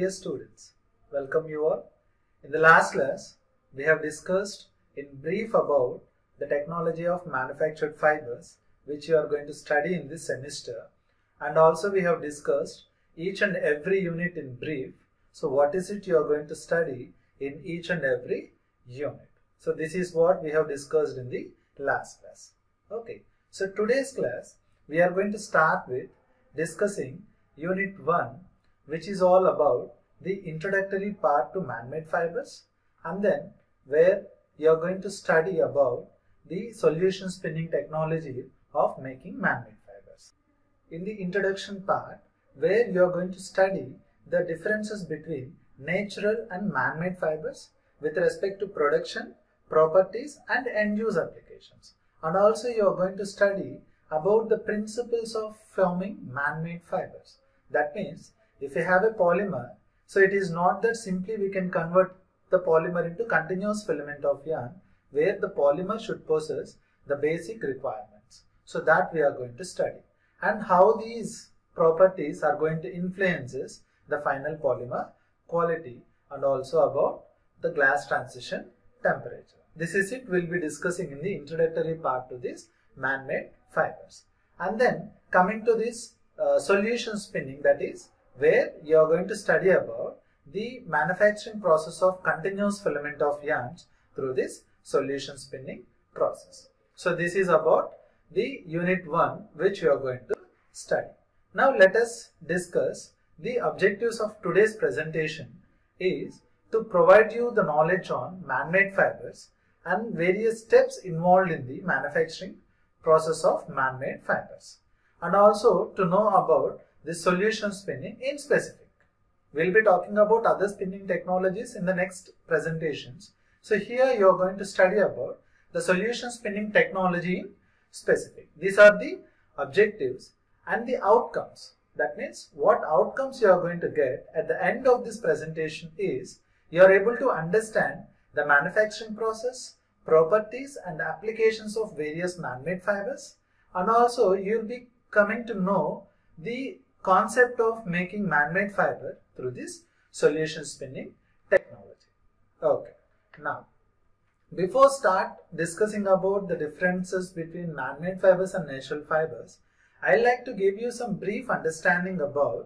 dear students, welcome you all. In the last class, we have discussed in brief about the technology of manufactured fibers, which you are going to study in this semester, and also we have discussed each and every unit in brief. So what is it you are going to study in each and every unit? So this is what we have discussed in the last class. Okay, so today's class we are going to start with discussing unit 1, which is all about the introductory part to man-made fibers, and then where you are going to study about the solution spinning technology of making man-made fibers. In the introduction part, where you are going to study the differences between natural and man-made fibers with respect to production, properties and end-use applications. And also you are going to study about the principles of forming man-made fibers. That means if you have a polymer, so it is not that simply we can convert the polymer into continuous filament of yarn, where the polymer should possess the basic requirements. So that we are going to study, and how these properties are going to influence the final polymer quality, and also about the glass transition temperature. This is it we'll be discussing in the introductory part to this man-made fibers. And then coming to this solution spinning, that is where you are going to study about the manufacturing process of continuous filament of yarns through this solution spinning process. So this is about the unit 1 which you are going to study. Now let us discuss the objectives of today's presentation is to provide you the knowledge on man-made fibers and various steps involved in the manufacturing process of man-made fibers, and also to know about the solution spinning in specific. We'll be talking about other spinning technologies in the next presentations. So here you are going to study about the solution spinning technology in specific. These are the objectives and the outcomes. That means what outcomes you are going to get at the end of this presentation is you are able to understand the manufacturing process, properties and applications of various man-made fibers, and also you will be coming to know the concept of making man-made fiber through this solution spinning technology. Okay, now before start discussing about the differences between man-made fibers and natural fibers, I like to give you some brief understanding about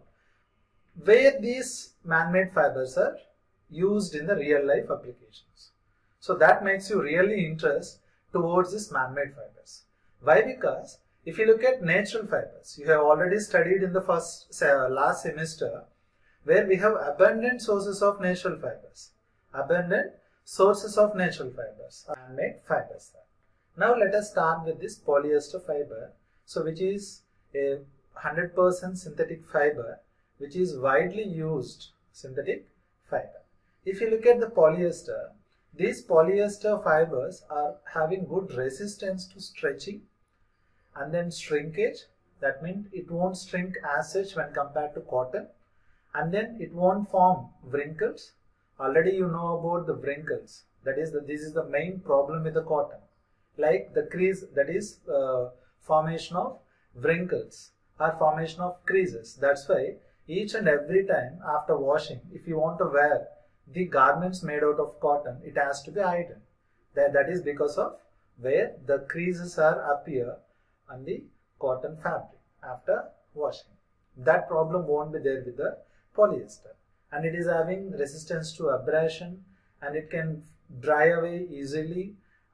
where these man-made fibers are used in the real life applications. So that makes you really interest towards this man-made fibers. Why? Because if you look at natural fibers, you have already studied in the last semester, where we have abundant sources of natural fibers. Abundant sources of natural fibers, man-made fibers. Now let us start with this polyester fiber, so which is a 100% synthetic fiber, which is widely used synthetic fiber. If you look at the polyester, these polyester fibers are having good resistance to stretching and then shrinkage. That means it won't shrink as such when compared to cotton, and then it won't form wrinkles. Already you know about the wrinkles. That is this is the main problem with the cotton, like the crease, that is formation of wrinkles or formation of creases. That's why each and every time after washing, if you want to wear the garments made out of cotton, it has to be ironed. That is because of where the creases are appear on the cotton fabric after washing. That problem won't be there with the polyester, and it is having resistance to abrasion, and it can dry away easily,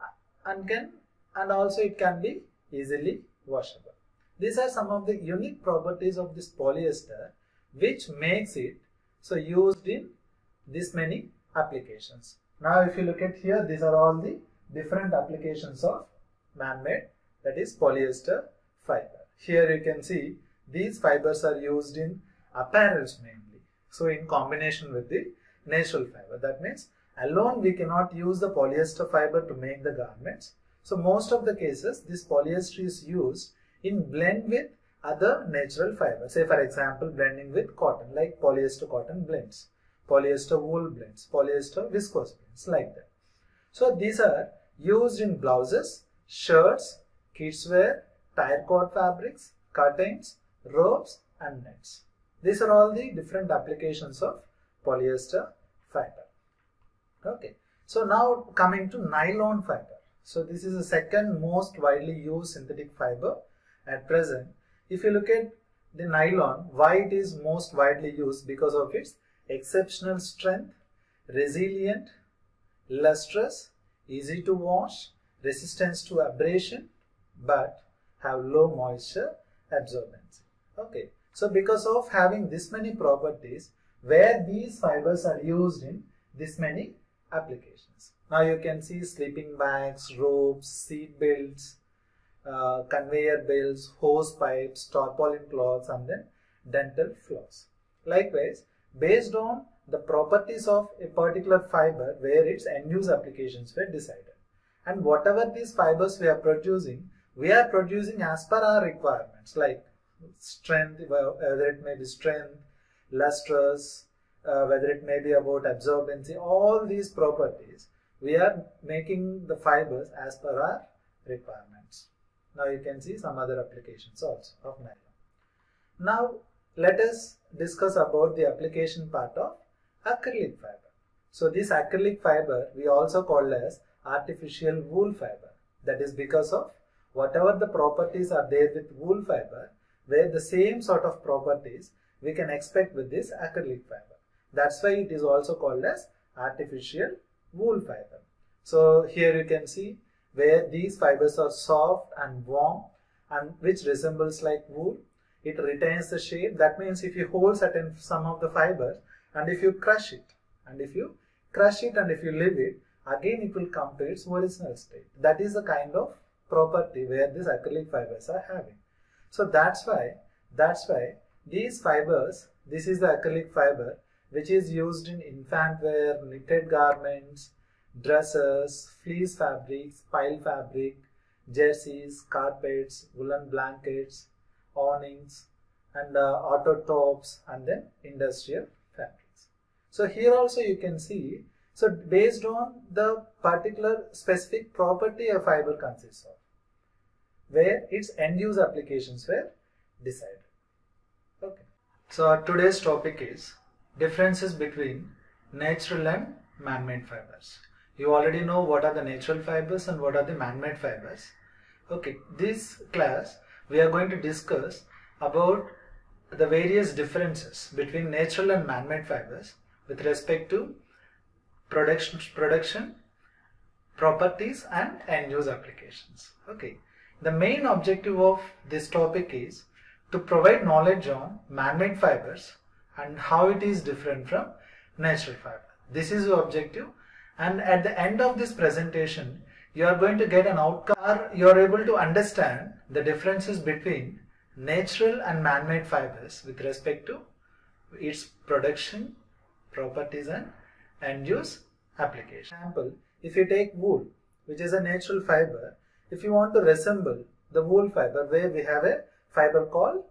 and also it can be easily washable. These are some of the unique properties of this polyester which makes it so used in this many applications. Now if you look at here, these are all the different applications of man-made, that is polyester fiber. Here you can see these fibers are used in apparels mainly, so in combination with the natural fiber. That means alone we cannot use the polyester fiber to make the garments. So most of the cases this polyester is used in blend with other natural fibers. Say for example blending with cotton, like polyester cotton blends, polyester wool blends, polyester viscose blends, like that. So these are used in blouses, shirts, kids wear, tire cord fabrics, curtains, robes and nets. These are all the different applications of polyester fiber. Okay, so now coming to nylon fiber. So this is the second most widely used synthetic fiber at present. If you look at the nylon, why it is most widely used? Because of its exceptional strength, resilient, lustrous, easy to wash, resistance to abrasion, but have low moisture absorbency. Okay, so because of having this many properties, where these fibers are used in this many applications. Now you can see sleeping bags, ropes, seat belts, conveyor belts, hose pipes, tarpaulin cloths, and then dental floss. Likewise, based on the properties of a particular fiber, where its end-use applications were decided. And whatever these fibers we are producing as per our requirements, like strength, whether it may be strength, lustrous, whether it may be about absorbency, all these properties, we are making the fibers as per our requirements. Now you can see some other applications also of nylon. Now let us discuss about the application part of acrylic fiber. So this acrylic fiber we also call as artificial wool fiber. That is because of whatever the properties are there with wool fiber, where the same sort of properties we can expect with this acrylic fiber. That's why it is also called as artificial wool fiber. So here you can see where these fibers are soft and warm and which resembles like wool. It retains the shape. That means if you hold some of the fibers and if you crush it and if you leave it, again it will come to its original state. That is the kind of property where these acrylic fibers are having. So that's why these fibers, this is the acrylic fiber which is used in infant wear, knitted garments, dresses, fleece fabrics, pile fabric, jerseys, carpets, woolen blankets, awnings, and auto tops, and then industrial fabrics. So here also you can see, so based on the particular specific property a fiber consists of, where its end-use applications were decided. Okay. So our today's topic is differences between natural and man-made fibers. You already know what are the natural fibers and what are the man-made fibers. Okay, this class we are going to discuss about the various differences between natural and man-made fibers with respect to production, properties, and end-use applications. Okay, the main objective of this topic is to provide knowledge on man-made fibers and how it is different from natural fiber. This is the objective, and at the end of this presentation you are going to get an outcome. You are able to understand the differences between natural and man-made fibers with respect to its production, properties, and end-use application. For example, if you take wool, which is a natural fiber, if you want to resemble the wool fiber, where we have a fiber called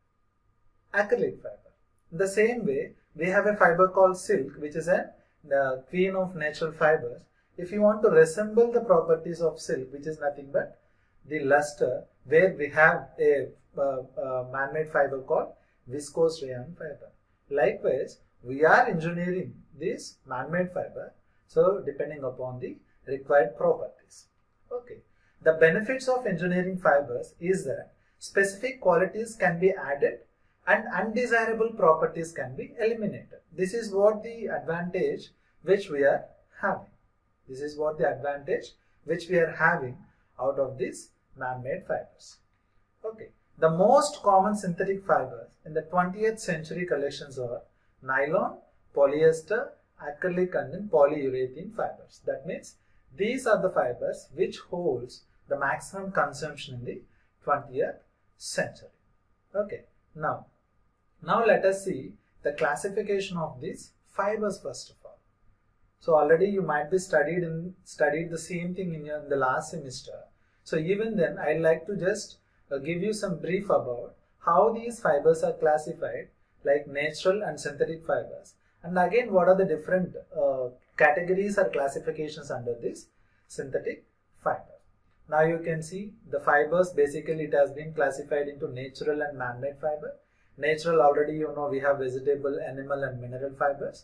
acrylic fiber. The same way, we have a fiber called silk, which is the queen of natural fibers. If you want to resemble the properties of silk, which is nothing but the luster, where we have a man-made fiber called viscose rayon fiber. Likewise, we are engineering this man-made fiber, so depending upon the required properties. Okay. The benefits of engineering fibers is that specific qualities can be added and undesirable properties can be eliminated. This is what the advantage which we are having. This is what the advantage which we are having out of these man-made fibers. Okay. The most common synthetic fibers in the 20th century collections are nylon, polyester, acrylic, and then polyurethane fibers. That means these are the fibers which holds the maximum consumption in the 20th century. Okay. Now let us see the classification of these fibers first of all. So already you might be studied the same thing in the last semester. So even then I'd like to just give you some brief about how these fibers are classified, like natural and synthetic fibers, and again what are the different categories or classifications under this synthetic fiber. Now you can see the fibers, basically it has been classified into natural and man-made fiber. Natural, already you know we have vegetable, animal, and mineral fibers.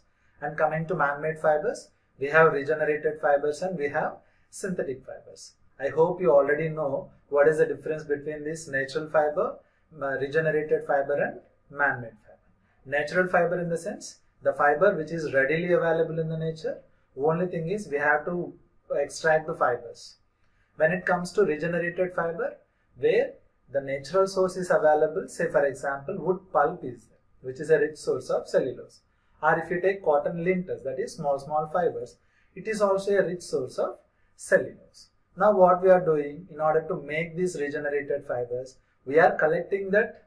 And coming to man-made fibers, we have regenerated fibers and we have synthetic fibers. I hope you already know what is the difference between this natural fiber, regenerated fiber and man-made fiber. Natural fiber in the sense, the fiber which is readily available in the nature. Only thing is we have to extract the fibers. When it comes to regenerated fiber, where the natural source is available, say for example wood pulp is there, which is a rich source of cellulose. Or if you take cotton linters, that is small fibers, it is also a rich source of cellulose. Now what we are doing in order to make these regenerated fibers, we are collecting that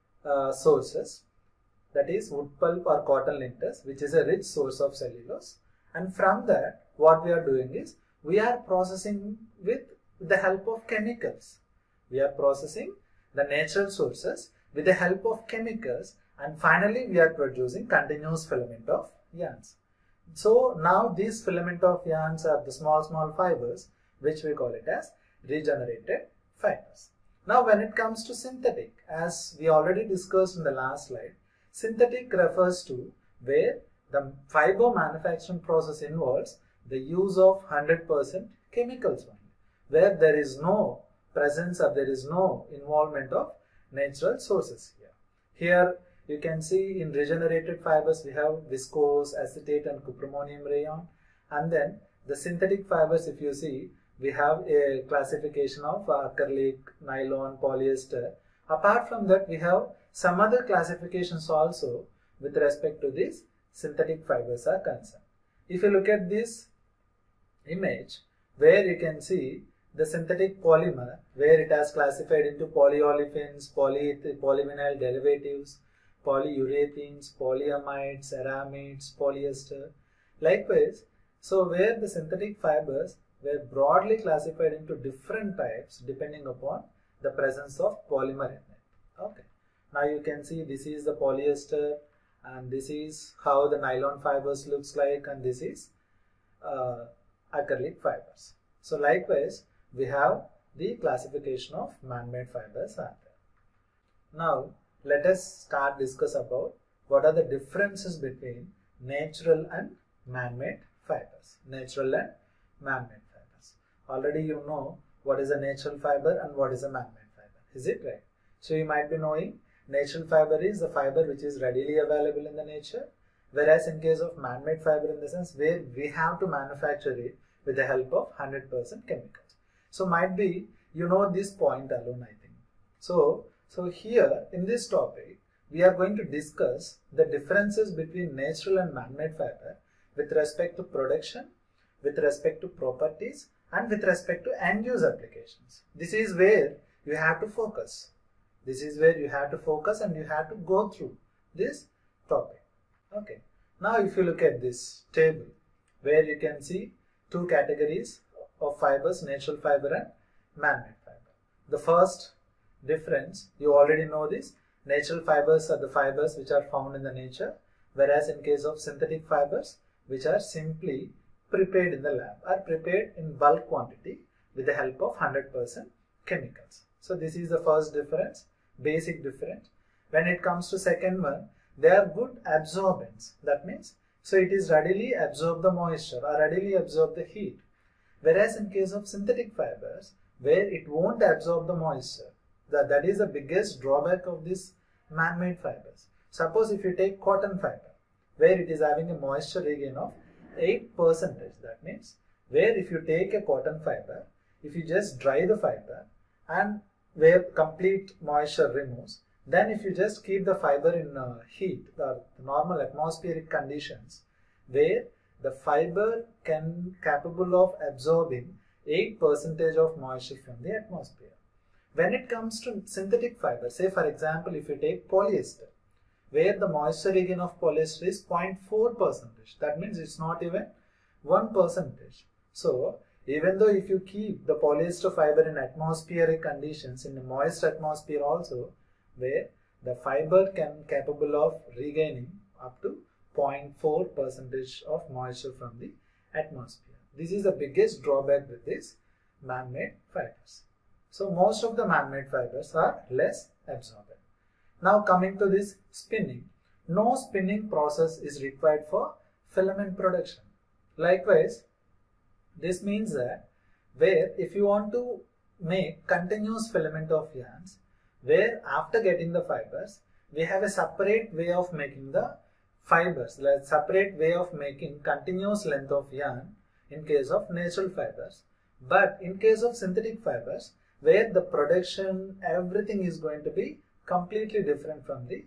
sources, that is wood pulp or cotton linters, which is a rich source of cellulose, and from that what we are doing is we are processing with the help of chemicals. We are processing the natural sources with the help of chemicals, and finally we are producing continuous filament of yarns. So now these filament of yarns are the small fibers, which we call it as regenerated fibers. Now when it comes to synthetic, as we already discussed in the last slide, synthetic refers to where the fiber manufacturing process involves the use of 100% chemicals only, where there is no presence or there is no involvement of natural sources here. Here you can see in regenerated fibers we have viscose, acetate and cupramonium rayon, and then the synthetic fibers, if you see, we have a classification of acrylic, nylon, polyester. Apart from that, we have some other classifications also with respect to these synthetic fibers are concerned. If you look at this image, where you can see the synthetic polymer, where it has classified into polyolefins, polyvinyl derivatives, polyurethanes, polyamides, ceramides, polyester. Likewise, so where the synthetic fibers were broadly classified into different types depending upon the presence of polymer in it. Okay. Now you can see this is the polyester, and this is how the nylon fibers looks like, and this is acrylic fibers. So likewise, we have the classification of man-made fibers are there. Now let us start discuss about what are the differences between natural and man-made fibers. Natural and man-made fibers. Already you know what is a natural fiber and what is a man-made fiber. Is it right? So you might be knowing natural fiber is the fiber which is readily available in the nature, whereas in case of man-made fiber, in the sense where we have to manufacture it with the help of 100% chemicals. So might be you know this point alone, I think. So here in this topic we are going to discuss the differences between natural and man-made fiber with respect to production, with respect to properties, and with respect to end-use applications. This is where you have to focus. This is where you have to focus and you have to go through this topic. Okay. Now if you look at this table, where you can see two categories of fibers, natural fiber and man-made fiber. The first difference, you already know this, natural fibers are the fibers which are found in the nature, whereas in case of synthetic fibers, which are simply prepared in the lab, are prepared in bulk quantity with the help of 100% chemicals. So this is the first difference, basic difference. When it comes to second one, they are good absorbents. That means, so it is readily absorb the moisture or readily absorb the heat. Whereas in case of synthetic fibers, where it won't absorb the moisture, that is the biggest drawback of this man-made fibers. Suppose if you take cotton fiber, where it is having a moisture regain of 8%, that means where if you take a cotton fiber, if you just dry the fiber and where complete moisture removes, then if you just keep the fiber in heat, the normal atmospheric conditions, where the fiber capable of absorbing 8% of moisture from the atmosphere. When it comes to synthetic fiber, say for example if you take polyester, where the moisture regain of polyester is 0.4%, that means it's not even 1%. So even though if you keep the polyester fiber in atmospheric conditions, in a moist atmosphere also, where the fiber capable of regaining up to 0.4% of moisture from the atmosphere. This is the biggest drawback with these man-made fibers. So most of the man-made fibers are less absorbent. Now coming to this spinning, no spinning process is required for filament production. Likewise, this means that where if you want to make continuous filament of yarns, where after getting the fibers, we have a separate way of making the fibers, like separate way of making continuous length of yarn in case of natural fibers. But in case of synthetic fibers, where the production, everything is going to be completely different from the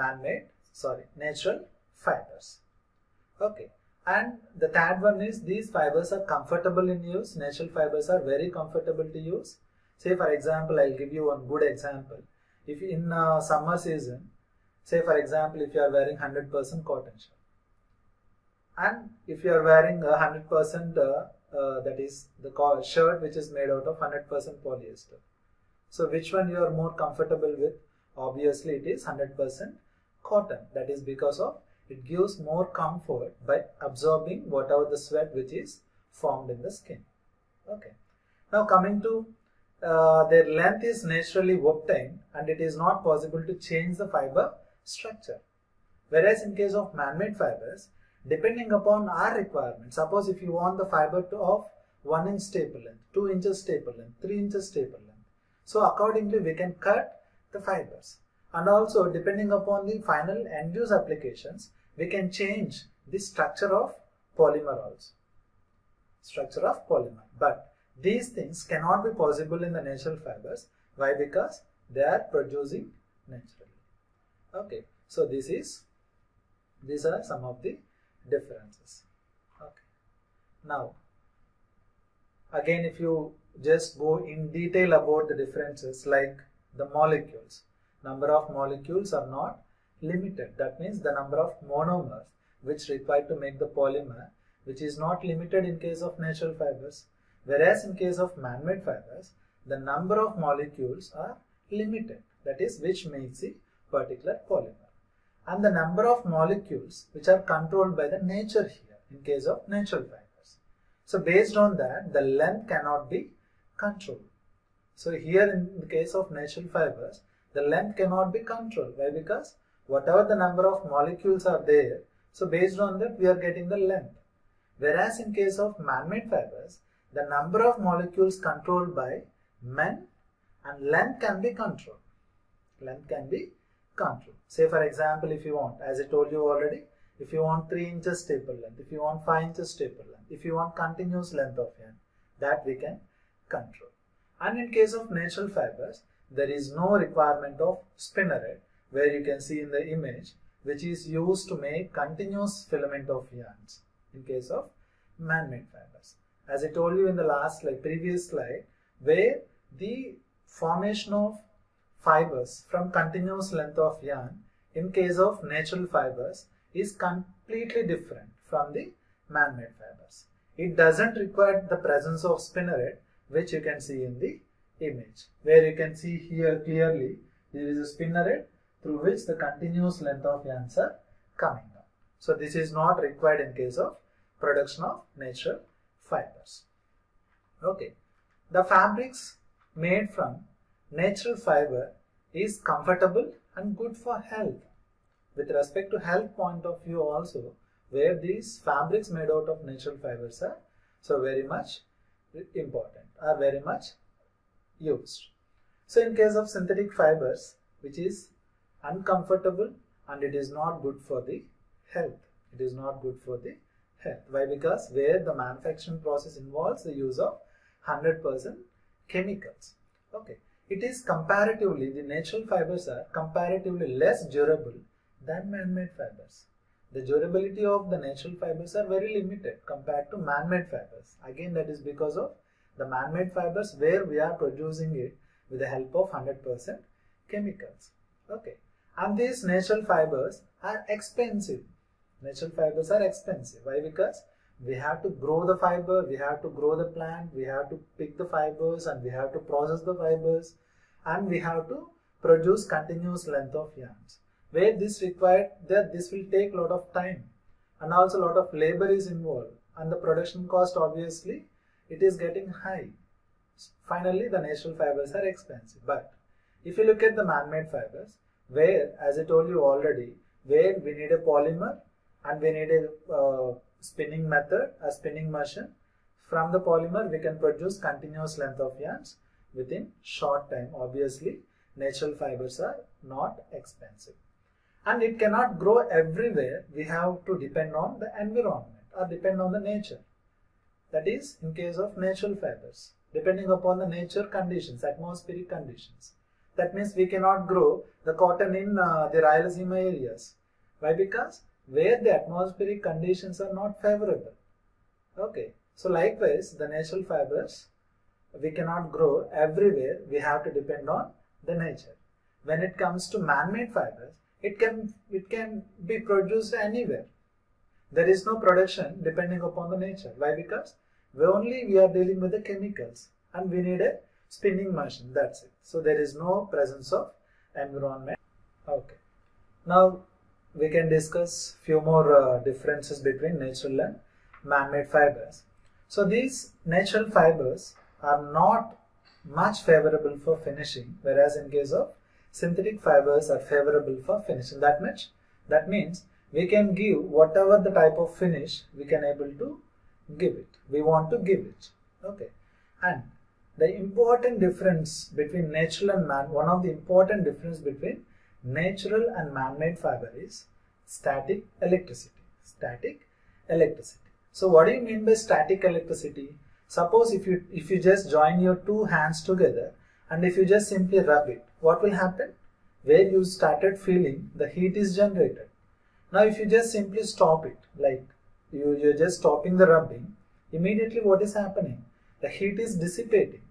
natural fibers. Okay. And the third one is these fibers are comfortable in use. Natural fibers are very comfortable to use. Say for example, I'll give you one good example. If in summer season, say for example, if you are wearing 100% cotton shirt, and if you are wearing 100% that is the shirt which is made out of 100% polyester. So which one you are more comfortable with? Obviously it is 100% cotton. That is because of it gives more comfort by absorbing whatever the sweat which is formed in the skin. Okay. Now coming to their length is naturally obtained and it is not possible to change the fiber structure. Whereas in case of man-made fibers, depending upon our requirement, suppose if you want the fiber of 1 inch staple length, 2 inches staple length, 3 inches staple length. So accordingly we can cut the fibers. And also depending upon the final end use applications, we can change the structure of polymer also. Structure of polymer. But these things cannot be possible in the natural fibers. Why? Because they are producing naturally. Okay. So these are some of the differences. Okay. Now, again if you just go in detail about the differences, like the molecules. Number of molecules are not limited. That means the number of monomers which required to make the polymer, which is not limited in case of natural fibers. Whereas in case of man-made fibers, the number of molecules are limited. That is which makes the particular polymer. And the number of molecules which are controlled by the nature here in case of natural fibers. So based on that, the length cannot be controlled. So here in the case of natural fibers, the length cannot be controlled. Why? Because whatever the number of molecules are there, so based on that we are getting the length. Whereas in case of man-made fibers, the number of molecules controlled by men and length can be controlled. Length can be controlled. Say for example, if you want, as I told you already, if you want 3 inches staple length, if you want 5 inches staple length, if you want continuous length of yarn, that we can control. And in case of natural fibers, there is no requirement of spinneret, where you can see in the image, which is used to make continuous filament of yarns in case of man-made fibers. As I told you in the previous slide, where the formation of fibers from continuous length of yarn in case of natural fibers is completely different from the man-made fibers. It doesn't require the presence of spinneret, which you can see in the image, where you can see here clearly there is a spinneret through which the continuous length of yarns are coming down. So this is not required in case of production of natural fibers. Okay, the fabrics made from natural fiber is comfortable and good for health. With respect to health point of view also, where these fabrics made out of natural fibers are so very much important, are very much used. So in case of synthetic fibers, which is uncomfortable and it is not good for the health. It is not good for the health. Why? Because where the manufacturing process involves the use of 100% chemicals. Okay. It is comparatively, the natural fibers are comparatively less durable than man-made fibers. The durability of the natural fibers are very limited compared to man-made fibers. Again, that is because of the man-made fibers where we are producing it with the help of 100% chemicals. Okay. And these natural fibers are expensive. Natural fibers are expensive. Why? Because we have to grow the fiber, we have to grow the plant, we have to pick the fibers and we have to process the fibers and we have to produce continuous length of yarns. Where this required, this will take a lot of time and also a lot of labor is involved and the production cost obviously it is getting high. Finally, the natural fibers are expensive. But if you look at the man-made fibers, where as I told you already, where we need a polymer and we need a spinning method, a spinning machine. From the polymer we can produce continuous length of yarns within short time. Obviously natural fibers are not expensive, and it cannot grow everywhere. We have to depend on the environment or depend on the nature. That is in case of natural fibers, depending upon the nature conditions, atmospheric conditions. That means we cannot grow the cotton in the Rayalaseema areas. Why? Because where the atmospheric conditions are not favorable. Okay. So likewise, the natural fibers, we cannot grow everywhere. We have to depend on the nature. When it comes to man-made fibers, it can be produced anywhere. There is no production depending upon the nature. Why? Because we are dealing with the chemicals and we need a spinning machine. That's it. So there is no presence of environment. Okay. Now we can discuss few more differences between natural and man-made fibers. So these natural fibers are not much favorable for finishing, whereas in case of synthetic fibers are favorable for finishing. That means we can give whatever the type of finish we can able to give it. We want to give it. Okay. And the important difference between natural and one of the important difference between natural and man-made fiber is static electricity. Static electricity. So what do you mean by static electricity? Suppose if you just join your two hands together and if you just simply rub it, what will happen? Where you started feeling the heat is generated. Now if you just simply stop it, like you're just stopping the rubbing, immediately what is happening? The heat is dissipating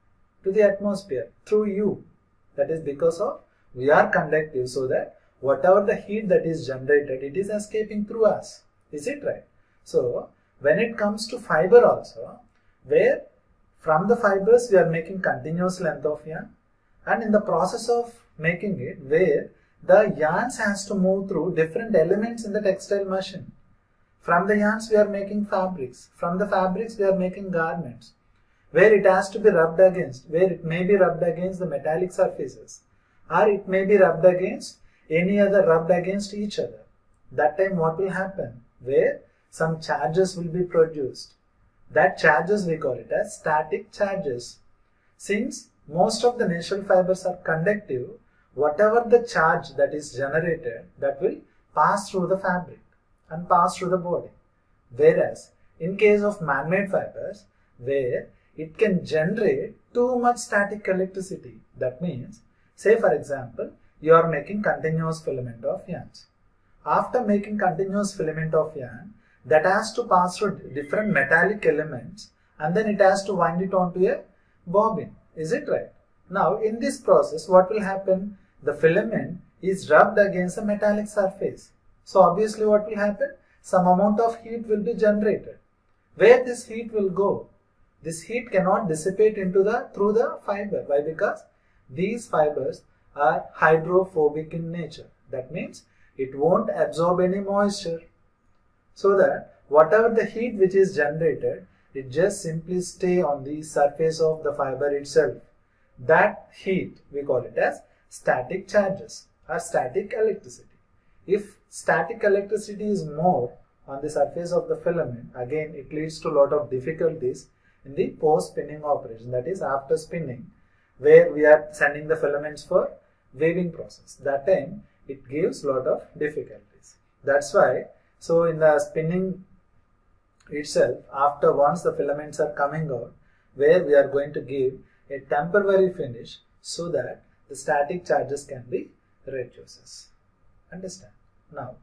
to the atmosphere through you. That is because of we are conductive, so that whatever the heat that is generated, it is escaping through us. Is it right? So when it comes to fiber also, where from the fibers we are making continuous length of yarn, and in the process of making it, where the yarns has to move through different elements in the textile machine. From the yarns we are making fabrics, from the fabrics we are making garments, where it has to be rubbed against, where it may be rubbed against the metallic surfaces, or it may be rubbed against any other, rubbed against each other. That time what will happen? Where some charges will be produced. That charges we call it as static charges. Since most of the natural fibers are conductive, whatever the charge that is generated, that will pass through the fabric and pass through the body. Whereas in case of man-made fibers, where it can generate too much static electricity. That means, say for example, you are making continuous filament of yarns. After making continuous filament of yarn, that has to pass through different metallic elements and then it has to wind it onto a bobbin. Is it right? Now in this process what will happen? The filament is rubbed against a metallic surface. So obviously what will happen? Some amount of heat will be generated. Where this heat will go? This heat cannot dissipate into through the fiber. Why? Because these fibers are hydrophobic in nature. That means it won't absorb any moisture. So that whatever the heat which is generated, it just simply stay on the surface of the fiber itself. That heat we call it as static charges or static electricity. If static electricity is more on the surface of the filament, again it leads to a lot of difficulties in the post-spinning operation, that is after spinning, where we are sending the filaments for weaving process. That time it gives a lot of difficulties. That's why, so in the spinning itself, after once the filaments are coming out, where we are going to give a temporary finish so that the static charges can be reduced. Understand? Now,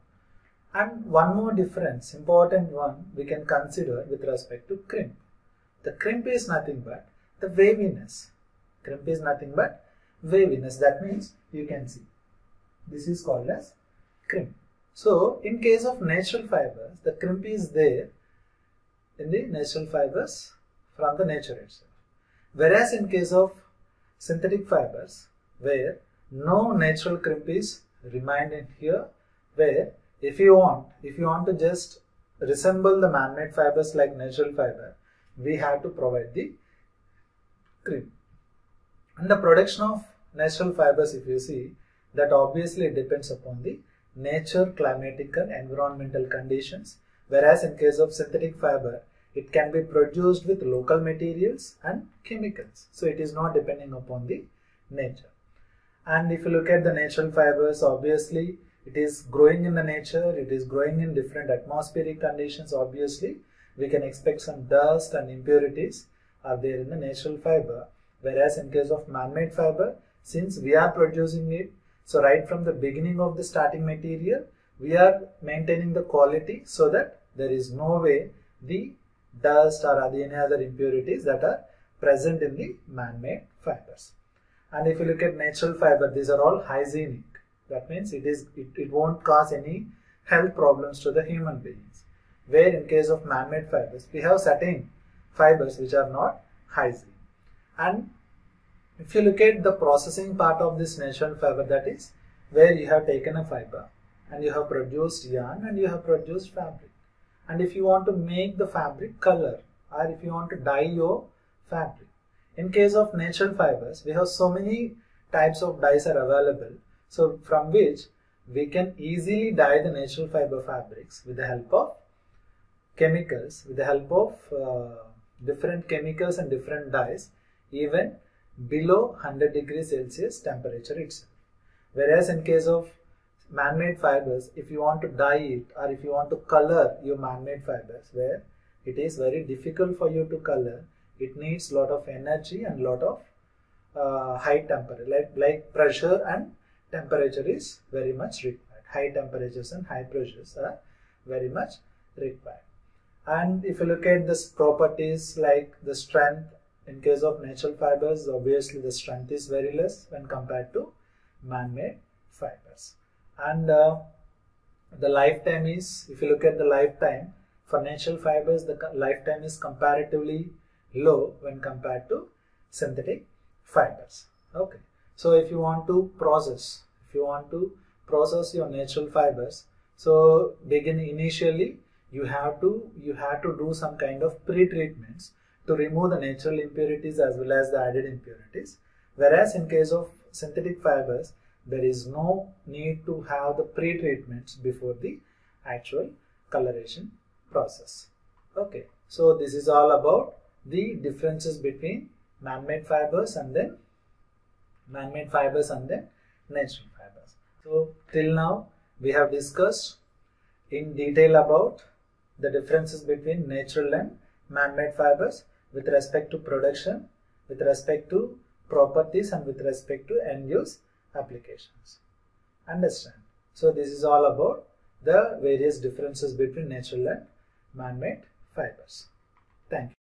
and one more difference, important one we can consider with respect to crimp. The crimp is nothing but the waviness. Crimp is nothing but waviness. That means you can see this is called as crimp. So in case of natural fibers, the crimp is there in the natural fibers from the nature itself. Whereas in case of synthetic fibers, where no natural crimp is remained in here, where if you want to just resemble the man-made fibers like natural fiber, we have to provide the crimp. And the production of natural fibers, if you see, that obviously depends upon the nature, climatic and environmental conditions, whereas in case of synthetic fiber, it can be produced with local materials and chemicals. So it is not depending upon the nature. And if you look at the natural fibers, obviously it is growing in the nature, it is growing in different atmospheric conditions. Obviously we can expect some dust and impurities are there in the natural fiber, whereas in case of man-made fiber, since we are producing it, so right from the beginning of the starting material, we are maintaining the quality so that there is no way the dust or any other impurities that are present in the man-made fibers. And if you look at natural fiber, these are all hygienic. That means it won't cause any health problems to the human beings. Where in case of man-made fibers, we have certain fibers which are not hygienic. And if you look at the processing part of this natural fiber, that is where you have taken a fiber and you have produced yarn and you have produced fabric. And if you want to make the fabric color, or if you want to dye your fabric, in case of natural fibers, we have so many types of dyes are available. So from which we can easily dye the natural fiber fabrics with the help of chemicals, with the help of different chemicals and different dyes, even below 100 degrees Celsius temperature itself. Whereas in case of man-made fibers, if you want to dye it or if you want to color your man-made fibers, where it is very difficult for you to color, it needs lot of energy and lot of high temperature, like pressure and temperature is very much required. High temperatures and high pressures are very much required. And if you look at this properties like the strength, in case of natural fibers, obviously the strength is very less when compared to man-made fibers. And the lifetime is, if you look at the lifetime, for natural fibers, the lifetime is comparatively low when compared to synthetic fibers. Okay. So if you want to process your natural fibers, so initially you have to do some kind of pre-treatments to remove the natural impurities as well as the added impurities. Whereas in case of synthetic fibers, there is no need to have the pre-treatments before the actual coloration process. Okay, so this is all about the differences between man-made fibers and then natural fibers. So till now we have discussed in detail about the differences between natural and man-made fibers with respect to production, with respect to properties and with respect to end-use applications. Understand? So this is all about the various differences between natural and man-made fibers. Thank you.